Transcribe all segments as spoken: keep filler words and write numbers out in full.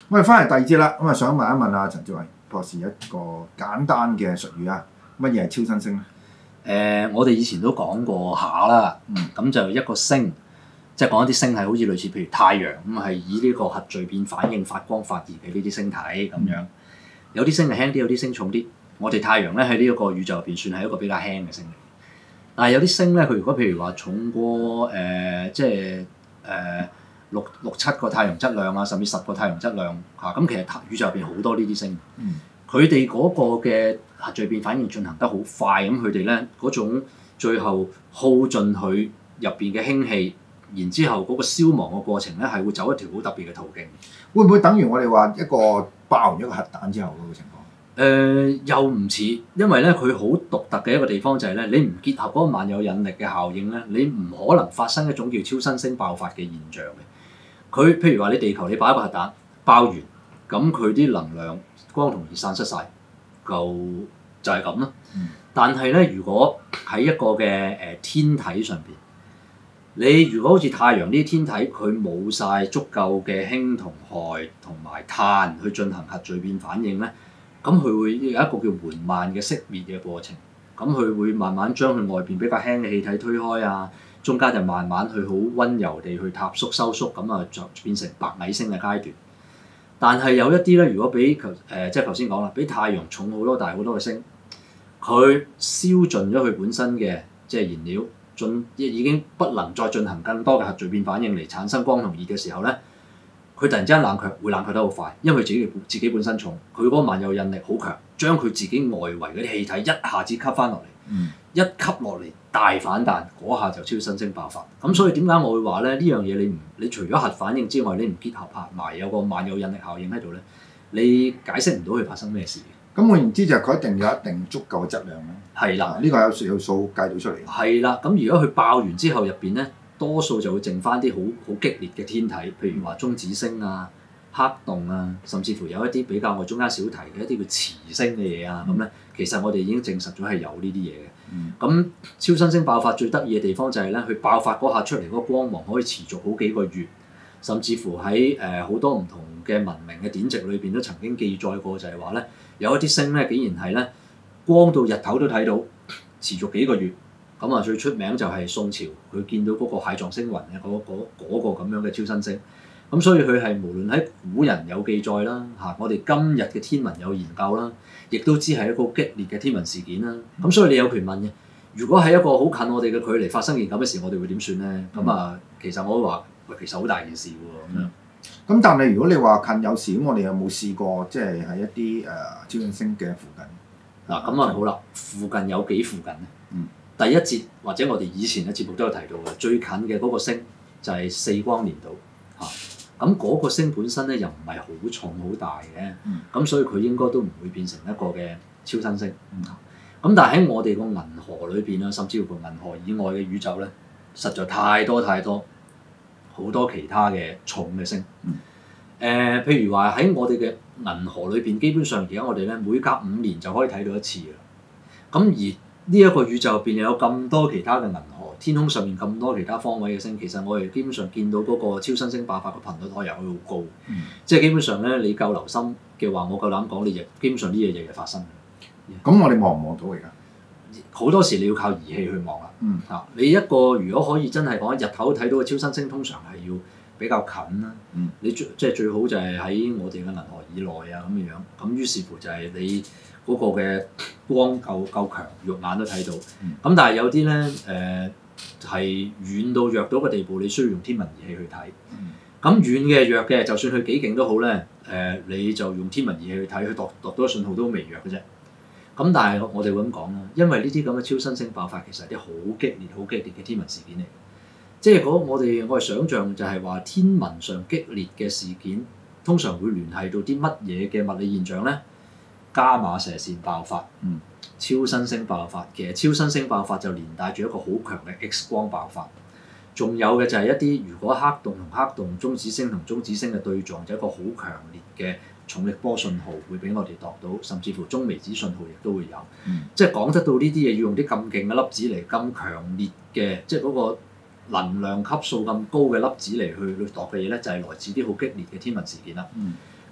我哋翻嚟第二節啦，咁啊想問一問阿陳志偉博士一個簡單嘅術語啊，乜嘢係超新星咧？ 誒、呃，我哋以前都講過下啦，咁、嗯、就一個星，即係講一啲星係好似類似譬如太陽咁，係以呢個核聚變反應發光發熱嘅呢啲星體咁樣。嗯、有啲星係輕啲，有啲星重啲。我哋太陽咧喺呢一個宇宙入邊算係一個比較輕嘅星。但係有啲星咧，佢如果譬如話重過誒、呃，即係誒、呃、六六七個太陽質量啊，甚至十個太陽質量嚇，咁、啊、其實宇宙入邊好多呢啲星。佢哋嗰個嘅核聚變反應進行得好快，咁佢哋咧嗰種最後耗盡佢入邊嘅氫氣，然之後嗰個消亡嘅過程咧係會走一條好特別嘅途徑。 會唔會等於我哋話一個爆完一個核彈之後嗰個情況？ 誒、呃、又唔似，因為咧佢好獨特嘅一個地方就係咧，你唔結合嗰個萬有引力嘅效應咧，你唔可能發生一種叫超新星爆發嘅現象嘅。佢譬如話你地球你爆一個核彈爆完，咁佢啲能量光同熱散失晒，就就係咁咯。嗯、但係咧，如果喺一個嘅誒、呃、天體上邊，你如果好似太陽呢啲天體，佢冇晒足夠嘅氫同氦同埋碳去進行核聚變反應咧。咁佢會有一個叫緩慢嘅熄滅嘅過程，咁佢會慢慢將佢外邊比較輕嘅氣體推開啊，中間就慢慢去好溫柔地去塌縮收縮，咁啊就變成白矮星嘅階段。但係有一啲咧，如果比頭誒即係頭先講啦，比太陽重好多大好多嘅星，佢燒盡咗佢本身嘅即係燃料，進已經不能再進行更多嘅核聚變反應嚟產生光同熱嘅時候咧。佢突然之間冷卻，會冷卻得好快，因為佢自己自己本身重，佢嗰個萬有引力好強，將佢自己外圍嗰啲氣體一下子吸翻落嚟，嗯、一吸落嚟大反彈，嗰下就超新星爆發。咁所以點解我會話咧？呢樣嘢你唔你除咗核反應之外，你唔結合拍埋有個萬有引力效應喺度咧，你解釋唔到佢發生咩事。 咁換言之就係佢一定有一定足夠嘅質量咧。 係啦的， 呢、啊這個有數有數計到出嚟。係啦，咁如果佢爆完之後入邊咧？多數就會剩翻啲好好激烈嘅天體，譬如話中子星啊、黑洞啊，甚至乎有一啲比較我中間少提嘅一啲叫磁星嘅嘢啊，咁咧、嗯、其實我哋已經證實咗係有呢啲嘢嘅。咁、嗯、超新星爆發最得意嘅地方就係咧，佢爆發嗰下出嚟嗰個光芒可以持續好幾個月，甚至乎喺誒好多唔同嘅文明嘅典籍裏邊都曾經記載過，就係話咧有一啲星咧竟然係咧光到日頭都睇到，持續幾個月。咁啊，最出名就係宋朝，佢見到嗰個蟹狀星雲嘅嗰嗰嗰個咁樣嘅超新星。咁所以佢係無論喺古人有記載啦，嚇我哋今日嘅天文有研究啦，亦都知係一個激烈嘅天文事件啦。咁所以你有權問嘅，如果係一個好近我哋嘅距離發生件咁嘅事，我哋會點算咧？咁、嗯、啊，其實我都話，喂，其實好大件事喎咁樣。 咁但係如果你話近有事，咁我哋有冇試過即係喺一啲誒、呃、超新星嘅附近？ 嗱咁啊好啦，附近有幾附近咧？嗯。第一節或者我哋以前嘅節目都有提到嘅，最近嘅嗰個星就係四光年度嚇。咁、啊、嗰、那個星本身咧又唔係好重好大嘅，咁、嗯、所以佢應該都唔會變成一個嘅超新星。咁、嗯啊、但係喺我哋個銀河裏邊啦，甚至乎銀河以外嘅宇宙咧，實在太多太多好多其他嘅重嘅星。誒、嗯呃，譬如話喺我哋嘅銀河裏邊，基本上而家我哋咧每隔五年就可以睇到一次嘅。咁而呢一個宇宙入邊又有咁多其他嘅銀河，天空上面咁多其他方位嘅星，其實我哋基本上見到嗰個超新星爆發嘅頻率可以好高，嗯、即係基本上咧你夠留心嘅話，我夠膽講，你日基本上呢嘢日日發生。 咁我哋望唔望到而家？ 好多時你要靠儀器去望啦。嗯。嚇，你一個如果可以真係講日頭睇到嘅超新星，通常係要比較近啦。嗯。你最即係最好就係喺我哋嘅銀河以內啊咁嘅樣。咁於是乎就係你嗰個嘅光夠夠強，肉眼都睇到。咁、嗯、但係有啲咧誒係遠到弱到個地步，你需要用天文儀器去睇。咁、嗯、遠嘅弱嘅，就算佢幾勁都好咧，誒、呃、你就用天文儀器去睇，佢度度到個信號都微弱嘅啫。咁但係我哋會咁講啦，因為呢啲咁嘅超新星爆發其實係啲好激烈、好激烈嘅天文事件嚟。即係嗰我哋我哋想像就係話天文上激烈嘅事件，通常會聯繫到啲乜嘢嘅物理現象咧？伽馬射線爆發，嗯、超新星爆發。其實超新星爆發就連帶住一個好強嘅 X 光爆發。仲有嘅就係一啲如果黑洞同黑洞、中子星同中子星嘅對撞，就一個好強烈嘅重力波信號會俾我哋度到，甚至乎中微子信號亦都會有。嗯、即係講得到呢啲嘢，要用啲咁勁嘅粒子嚟，咁強烈嘅，即係嗰個能量級數咁高嘅粒子嚟去去度嘅嘢咧，就係、是、來自啲好激烈嘅天文事件啦。咁、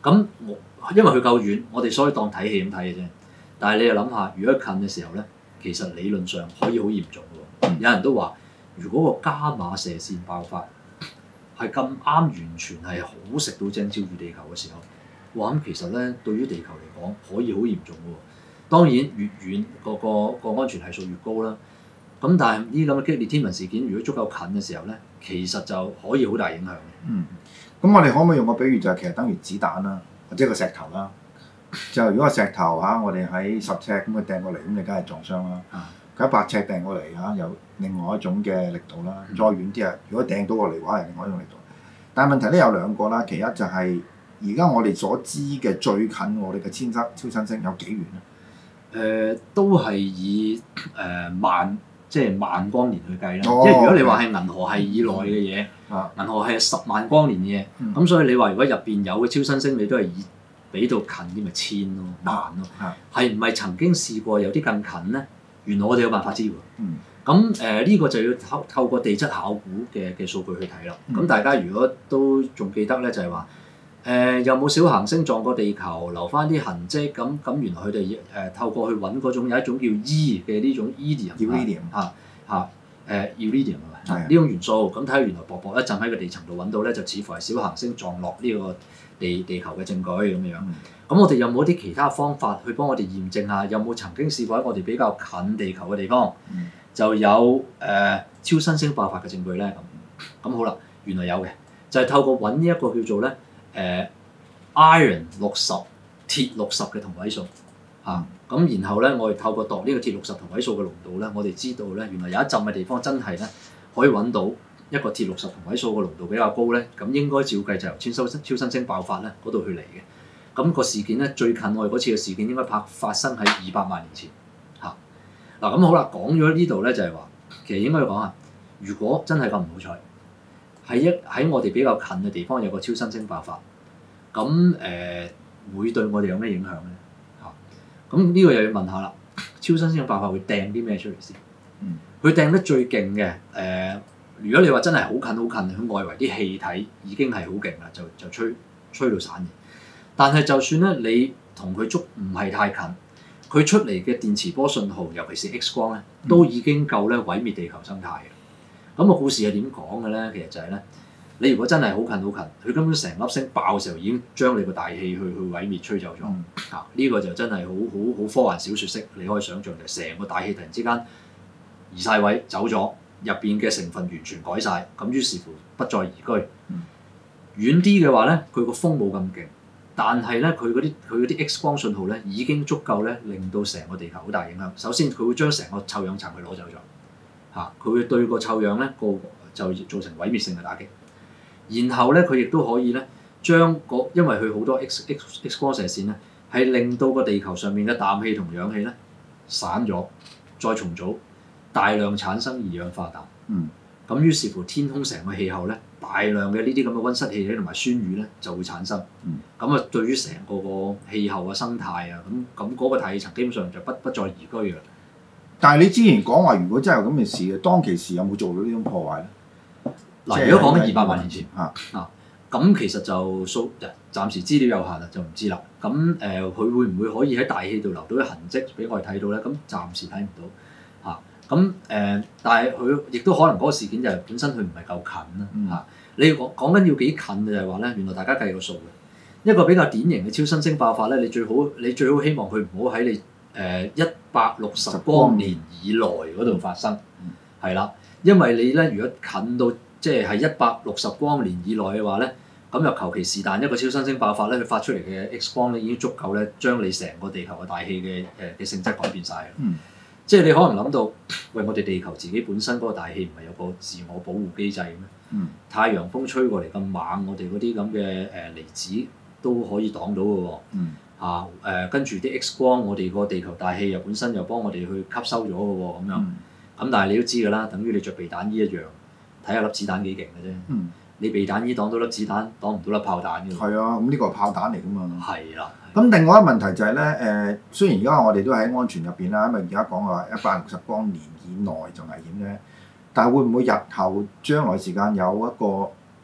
咁我因為佢夠遠，我哋所以當睇戲咁睇嘅啫。但係你又諗下，如果近嘅時候咧，其實理論上可以好嚴重嘅喎。有人都話，如果個伽馬射線爆發係咁啱，完全係好食到正照住地球嘅時候，哇！咁其實咧對於地球嚟講可以好嚴重嘅喎。當然越遠個個個安全係數越高啦。咁但係呢啲咁嘅激烈天文事件，如果足夠近嘅時候咧，其實就可以好大影響。 嗯，咁我哋可唔可以用個比喻就係其實等於子彈啦，或者個石頭啦。就如果個石頭嚇、啊，我哋喺十尺咁佢掟過嚟，咁你梗係撞傷啦。佢一百尺掟過嚟嚇，有另外一種嘅力度啦。再遠啲啊，如果掟到過嚟嘅話，係另外一種力度。但係問題咧有兩個啦，其一就係而家我哋所知嘅最近我哋嘅超新超新星有幾遠咧？ 誒、呃，都係以誒、呃、萬即係萬光年去計啦。 哦、 即係如果你話係銀河系以內嘅嘢， 嗯、 銀河系係十萬光年嘅嘢，咁、嗯、所以你話如果入邊有嘅超新星，你都係以比到近啲咪千咯、萬咯。係唔係曾經試過有啲更近咧？原來我哋有辦法知喎。咁誒呢個就要透透過地質考古嘅嘅數據去睇啦。咁、嗯、大家如果都仲記得咧，就係話。誒、呃、有冇小行星撞過地球，留翻啲痕跡？咁咁原來佢哋誒透過去揾嗰種有一種叫 E 嘅呢種 Iridium 嚇嚇誒 Iridium 係咪？呢種元素咁睇下原來薄薄一陣喺個地層度揾到咧，就似乎係小行星撞落呢個地地球嘅證據咁樣。咁、嗯、我哋有冇啲其他方法去幫我哋驗證下？有冇曾經試過喺我哋比較近地球嘅地方、嗯、就有誒、呃、超新星爆發嘅證據咧？咁咁好啦，原來有嘅，就係、是、透過揾呢一個叫做咧。誒、uh, iron 六十鐵六十嘅同位數嚇，咁、啊、然後咧，我哋透過度呢個鐵六十同位數嘅濃度咧，我哋知道咧，原來有一浸嘅地方真係咧可以揾到一個鐵六十同位數嘅濃度比較高咧，咁應該照計就由超新超新星爆發咧嗰度去嚟嘅。咁、那個事件咧最近我哋嗰次嘅事件應該拍發生喺二百萬年前嚇。嗱、啊、咁好啦，講咗呢度咧就係話，其實應該要講下，如果真係咁唔好彩。喺一喺我哋比較近嘅地方有個超新星爆發，咁誒、呃、會對我哋有咩影響咧？嚇、啊，咁呢個又要問下啦。超新星爆發會掟啲咩出嚟先？佢掟、嗯、得最勁嘅誒，如果你話真係好近好近，佢外圍啲氣體已經係好勁啦，就就吹吹到散嘅。但係就算咧，你同佢捉唔係太近，佢出嚟嘅電磁波信號，尤其是 X 光咧，都已經夠咧毀滅地球生態嘅。咁個故事係點講嘅咧？其實就係咧，你如果真係好近好近，佢根本成粒星爆嘅時候已經將你個大氣去去毀滅吹走咗。嚇、嗯，呢、啊呢個就真係好好好科幻小説式，你可以想像就成個大氣突然之間移晒位走咗，入邊嘅成分完全改晒。咁於是乎不再移居。嗯、遠啲嘅話咧，佢個風冇咁勁，但係咧佢嗰啲佢嗰啲 X 光信號咧已經足夠咧令到成個地球好大影響。首先佢會將成個臭氧層去攞走咗。嚇，佢會對個臭氧咧個就造成毀滅性嘅打擊，然後咧佢亦都可以咧將個因為佢好多 X X X 光射線咧係令到個地球上面嘅氮氣同氧氣咧散咗，再重組，大量產生二氧化氮。嗯。咁於是乎天空成個氣候咧大量嘅呢啲咁嘅溫室氣體同埋酸雨咧就會產生。嗯。咁啊，對於成個個氣候啊生態啊，咁咁嗰個大氣層基本上就不不再宜居嘅。 但係你之前講話，如果真係有咁嘅事嘅，當其時有冇做到呢種破壞咧？ 嗱，如果講緊二百萬年前啊啊，咁其實就數暫時資料有限啦，就唔知啦。咁誒，佢、呃、會唔會可以喺大氣度留到啲痕跡俾我哋睇到咧？咁暫時睇唔到嚇。咁、啊、誒、呃，但係佢亦都可能嗰個事件就係本身佢唔係夠近啦嚇、嗯啊。你講講緊要幾近嘅就係話咧，原來大家計個數嘅一個比較典型嘅超新星爆發咧，你最好你最好希望佢唔好喺你。誒一百六十光年以內嗰度發生，係啦、嗯，因為你咧如果近到即係係一百六十光年以內嘅話咧，咁又求其是但一個超新星爆發咧，佢發出嚟嘅 X 光咧已經足夠咧將你成個地球嘅大氣嘅誒嘅性質改變晒。嗯、即係你可能諗到，喂，我哋地球自己本身嗰個大氣唔係有個自我保護機制咩？嗯、太陽風吹過嚟咁猛，我哋嗰啲咁嘅誒離子都可以擋到嘅喎。嗯啊誒，跟住啲 X 光，我哋個地球大氣又本身又幫我哋去吸收咗嘅喎，咁樣。咁、嗯、但係你都知㗎啦，等於你着避彈衣一樣，睇下粒子彈幾勁嘅啫。嗯、你避彈衣擋到粒子彈，擋唔到粒炮彈㗎。係啊，咁呢個係炮彈嚟㗎嘛。係啦。咁的另外一個問題就係、是、咧，誒、呃，雖然而家我哋都喺安全入邊啦，因為而家講話一百六十光年以內就危險啫，但係會唔會日後將來時間有一個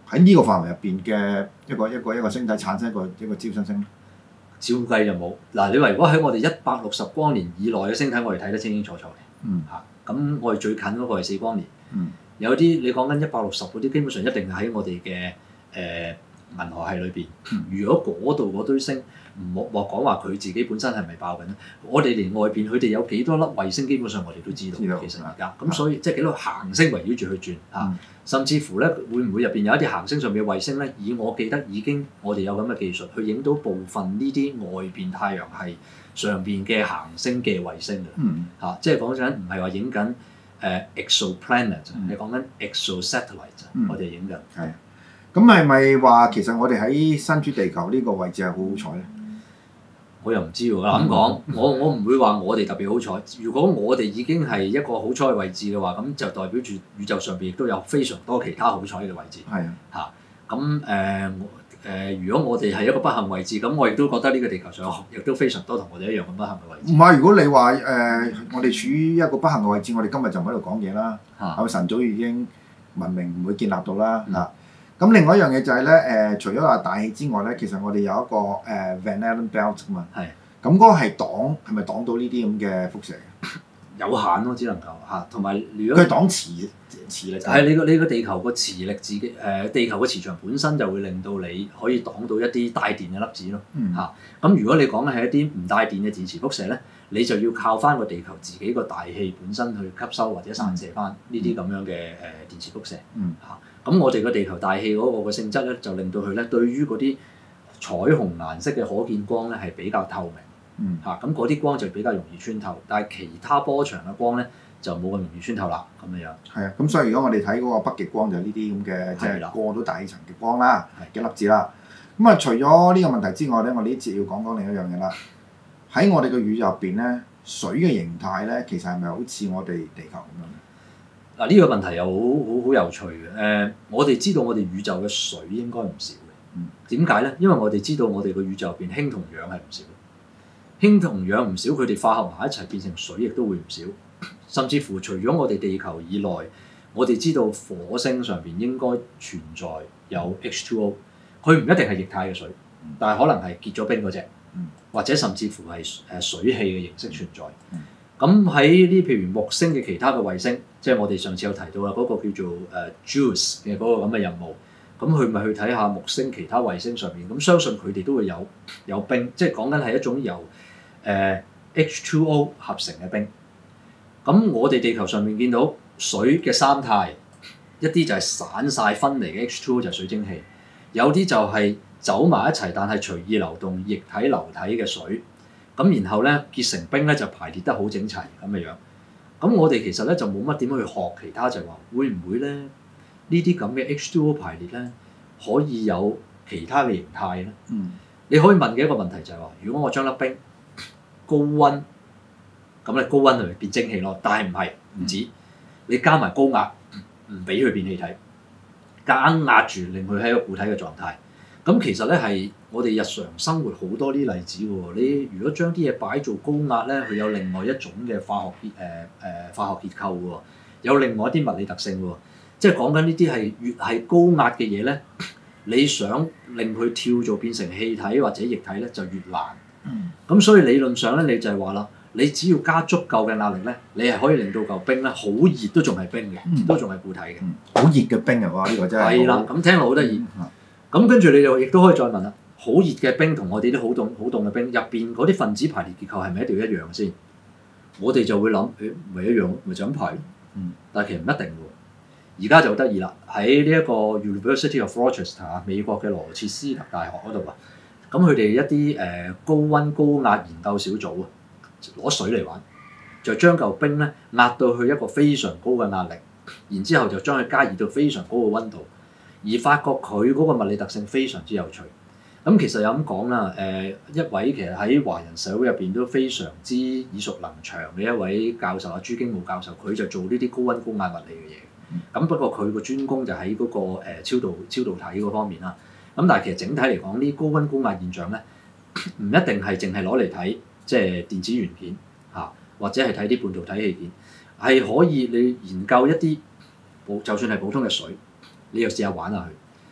喺呢個範圍入邊嘅一個一個一個星體產生一個一個超新星咧？ 照計就冇。嗱，你話如果喺我哋一百六十光年以內嘅星體，我哋睇得清清楚楚嘅。 嗯。 嚇，咁我哋最近嗰個係四光年。 嗯。 有啲你講緊一百六十嗰啲，基本上一定係喺我哋嘅誒銀河系裏邊。 嗯。如果嗰度嗰堆星唔好話講話佢自己本身係咪爆緊咧？我哋連外邊佢哋有幾多粒衛星，基本上我哋都知道。 知道其實而家咁，所以即係幾多行星圍繞住去轉嚇。 嗯。 甚至乎咧，會唔會入邊有一啲行星上面嘅衛星咧？以我記得已經我哋有咁嘅技術去影到部分呢啲外邊太陽系上邊嘅行星嘅衛星㗎。 嗯。 嚇，即係講緊唔係話影緊誒 exoplanet，係講緊 exosatellite， 嗯。 我哋影緊。 係。咁係咪話其實我哋喺身處地球呢個位置係好好彩咧？ 我又唔知喎，咁講，我我唔會話我哋特別好彩。如果我哋已經係一個好彩嘅位置嘅話，咁就代表住宇宙上邊亦都有非常多其他好彩嘅位置。 係啊。 嚇，咁誒誒，如果我哋係一個不幸位置，咁我亦都覺得呢個地球上亦都非常多同我哋一樣咁不幸嘅位置。 唔係，如果你話誒、呃，我哋處於一個不幸嘅位置，我哋今日就唔喺度講嘢啦。係咪晨早已經文明唔會建立到啦？嚇、嗯。咁另外一樣嘢就係咧，誒，除咗話大氣之外咧，其實我哋有一個誒 Van Allen belt 㗎嘛。係。咁嗰個係擋，係咪擋到呢啲咁嘅輻射？ 有限咯，只能夠嚇。同埋如果佢擋磁磁力。 係你個你個地球個磁力自己誒，地球個磁場本身就會令到你可以擋到一啲帶電嘅粒子咯。嗯。嚇。咁如果你講嘅係一啲唔帶電嘅電磁輻射咧，你就要靠翻個地球自己個大氣本身去吸收或者散射翻呢啲咁樣嘅誒電磁輻射。嗯。嚇。咁我哋個地球大氣嗰個個性質咧，就令到佢咧對於嗰啲彩虹顏色嘅可見光咧係比較透明。嗯。嚇，咁嗰啲光就比較容易穿透，但係其他波長嘅光咧就冇咁容易穿透啦。咁樣樣。係啊，咁所以如果我哋睇嗰個北極光就係呢啲咁嘅，即係過到大氣層嘅光啦，嘅粒子啦。咁啊，除咗呢個問題之外咧，我哋呢節要講講另一樣嘢啦。喺我哋嘅宇宙入邊咧，水嘅形態咧，其實係咪好似我哋地球咁樣？ 嗱，呢個問題又好好好有趣嘅。誒、呃，我哋知道我哋宇宙嘅水應該唔少嘅。點解咧？因為我哋知道我哋個宇宙入邊氫同氧係唔少。氫同氧唔少，佢哋化合埋一齊變成水，亦都會唔少。甚至乎除咗我哋地球以內，我哋知道火星上邊應該存在有 H 二 O， 佢唔一定係液態嘅水，但係可能係結咗冰嗰隻，或者甚至乎係誒水氣嘅形式存在。咁喺呢譬如木星嘅其他嘅衛星，即係我哋上次有提到啦，嗰、那個叫做誒 JUICE 嘅嗰個咁嘅任務，咁佢咪去睇下木星其他衛星上面，咁相信佢哋都會有有冰，即係講緊係一種由誒、呃、H 二 O 合成嘅冰。咁我哋地球上面見到水嘅三態，一啲就係散晒分離嘅 H 二 O 就係水蒸氣，有啲就係走埋一齊但係隨意流動液體流體嘅水。咁然後咧結成冰咧就排列得好整齊咁嘅樣。咁我哋其實咧就冇乜點去學其他，就係話會唔會咧呢啲咁嘅 H 二 O 排列咧可以有其他嘅形態咧？嗯。你可以問嘅一個問題就係話，如果我將粒冰高溫，咁咧高溫就變蒸氣咯。但係唔係唔止，嗯、你加埋高壓，唔俾佢變氣體，夾硬壓住令佢喺一個固體嘅狀態。咁其實咧係我哋日常生活好多啲例子喎。你如果將啲嘢擺做高壓咧，佢有另外一種嘅化學結誒誒、呃、化學結構喎，有另外一啲物理特性喎。即係講緊呢啲係越係高壓嘅嘢咧，你想令佢跳做變成氣體或者液體咧就越難。咁、嗯、所以理論上咧，你就係話啦，你只要加足夠嘅壓力咧，你係可以令到嚿冰咧好熱都仲係冰嘅，嗯、都仲係固體嘅。 好熱嘅冰啊！哇，呢、呢個真係。係啦， 咁聽落好得意。咁跟住你就亦都可以再問啦，好熱嘅冰同我哋啲好凍好凍嘅冰入邊嗰啲分子排列結構係咪一定要一樣先？我哋就會諗，誒咪一樣，咪就咁排。嗯。但係其實唔一定喎。而家就得意啦，喺呢一個 University of Rochester 美國嘅羅切斯特大學嗰度啊，咁佢哋一啲誒、呃、高溫高壓研究小組啊，攞水嚟玩，就將嚿冰咧壓到去一個非常高嘅壓力，然之後就將佢加熱到非常高嘅溫度。而發覺佢嗰個物理特性非常之有趣。咁其實有咁講啦，誒、呃、一位其實喺華人社會入邊都非常之耳熟能詳嘅一位教授啊，朱經武教授，佢就做呢啲高溫高壓物理嘅嘢。咁、嗯、不過佢個專攻就喺嗰、那個、呃、超導超導體嗰方面啦。咁但係其實整體嚟講，呢高溫高壓現象咧，唔一定係淨係攞嚟睇即係電子元件嚇、啊，或者係睇啲半導體器件，係可以你研究一啲普就算係普通嘅水。你又試下玩下佢，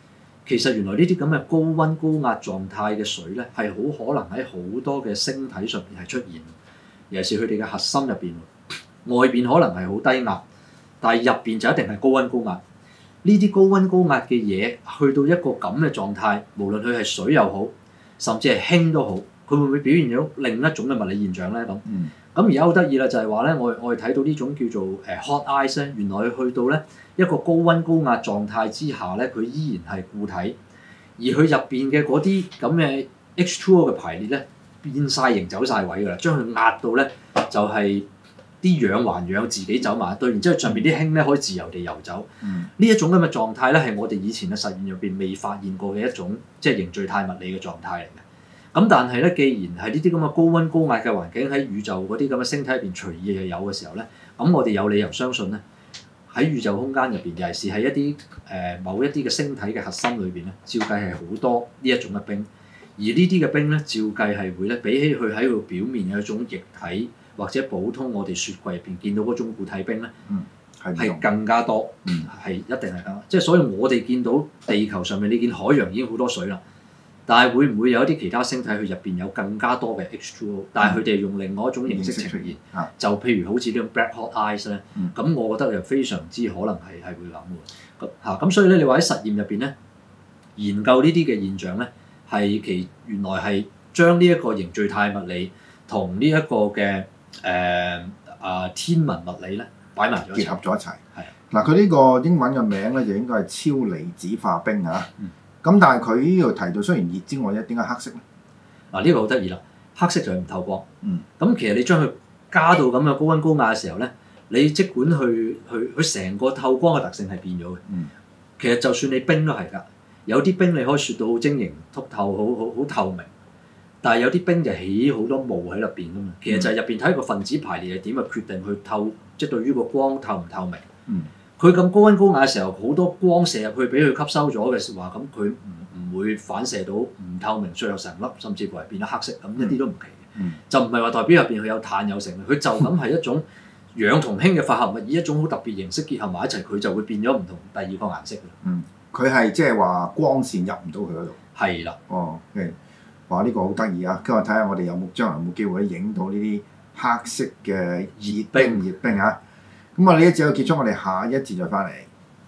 其實原來呢啲咁嘅高溫高壓狀態嘅水咧，係好可能喺好多嘅星體上邊係出現，尤其是佢哋嘅核心入邊，外邊可能係好低壓，但係入邊就一定係高溫高壓。呢啲高溫高壓嘅嘢去到一個咁嘅狀態，無論佢係水又好，甚至係氫都好，佢會唔會表現咗另一種嘅物理現象咧？咁咁而家好得意啦，就係話咧，我我哋睇到呢種叫做誒 hot ice 咧，原來佢去到咧一個高溫高壓狀態之下咧，佢依然係固體，而佢入邊嘅嗰啲咁嘅 H two O 嘅排列咧變晒形走晒位㗎啦，將佢壓到咧就係、是。啲氧還氧自己走埋一堆，然之後上邊啲氫咧可以自由地游走。呢、嗯、一種咁嘅狀態咧係我哋以前嘅實驗入邊未發現過嘅一種即係凝聚態物理嘅狀態嚟嘅。咁但係咧，既然係呢啲咁嘅高溫高壓嘅環境喺宇宙嗰啲咁嘅星體入邊隨意係有嘅時候咧，咁我哋有理由相信咧喺宇宙空間入邊，尤其是喺一啲誒、呃、某一啲嘅星體嘅核心裏邊咧，照計係好多呢一種嘅冰。而呢啲嘅冰咧，照計係會咧比起佢喺個表面有一種液體。或者普通我哋雪櫃入邊見到嗰種固體冰咧，係、嗯、更加多，係、嗯、一定係咁。即係所以我哋見到地球上面你見海洋已經好多水啦，但係會唔會有一啲其他星體佢入邊有更加多嘅 H two O？、嗯、但係佢哋用另外一種形式呈現，嗯、就譬如好似呢種 black hot ice 咧、嗯，咁我覺得又非常之可能係係會咁嘅。咁嚇咁所以咧，你話喺實驗入邊咧，研究呢啲嘅現象咧，係其原來係將呢一個凝聚態物理同呢一個嘅誒啊、呃、天文物理咧擺埋咗結合咗一齊。係嗱，佢呢個英文嘅名咧就應該係超離子化冰嚇。咁、嗯、但係佢呢度提到雖然熱之外咧，點解黑色咧？嗱，呢個好得意啦，黑色就係唔透光。嗯。咁其實你將佢加到咁嘅高溫高壓嘅時候咧，你即管去去佢成個透光嘅特性係變咗嘅。嗯。其實就算你冰都係㗎，有啲冰你可以雪到好晶瑩剔透，好好好透明。但係有啲冰就起好多霧喺入邊㗎嘛，其實就係入邊睇個分子排列係點啊，決定去透，即係對於個光透唔透明。佢咁、嗯、高溫高壓嘅時候，好多光射入去俾佢吸收咗嘅話，咁佢唔唔會反射到唔透明，最後成粒甚至乎係變得黑色，咁一啲都唔奇嘅。嗯、就唔係話代表入邊佢有碳有成，佢就咁係一種氧同氫嘅化合物，以一種好特別形式結合埋一齊，佢就會變咗唔同第二個顏色㗎。嗯，佢係即係話光線入唔到佢嗰度。係啦。哦，係。哇！呢、這個好得意啊！今日睇下我哋有冇將來有冇機會影到呢啲黑色嘅熱冰熱冰啊！咁啊，呢一節就結束，我哋下一節再翻嚟。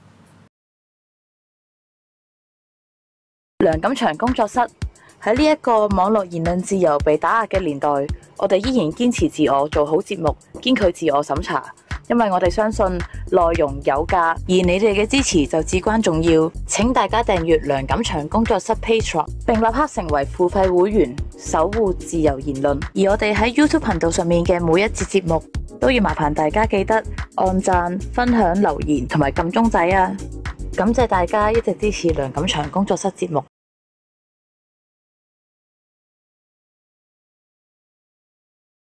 梁錦祥工作室喺呢一個網絡言論自由被打壓嘅年代，我哋依然堅持自我，做好節目，堅拒自我審查。因為我哋相信內容有價，而你哋嘅支持就至關重要。請大家訂閱梁錦祥工作室 Patreon， 並立刻成為付費會員，守護自由言論。而我哋喺 YouTube 頻道上面嘅每一節節目，都要麻煩大家記得按讚、分享、留言同埋撳鐘仔啊！感謝大家一直支持梁錦祥工作室節目。